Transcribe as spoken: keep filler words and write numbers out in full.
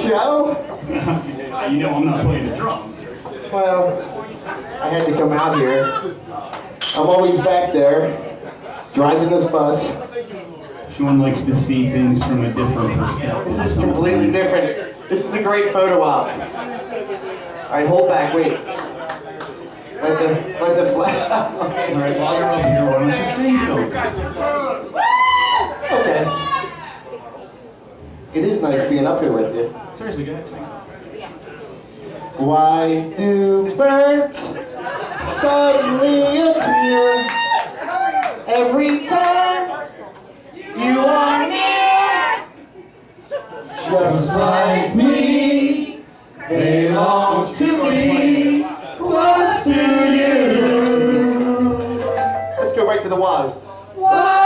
Joe? You know I'm not playing the drums. Well, I had to come out here. I'm always back there, driving this bus. Sean likes to see things from a different perspective. This is completely different. This is a great photo op. Alright, hold back, wait. Let the, let the flag. Alright, while you're up here, why don't you sing something? Okay. It is nice being up here with you. Seriously, go ahead, sing something. Why do birds suddenly appear every time you are near? Just like me, they long to be close to you. Let's go right to the was.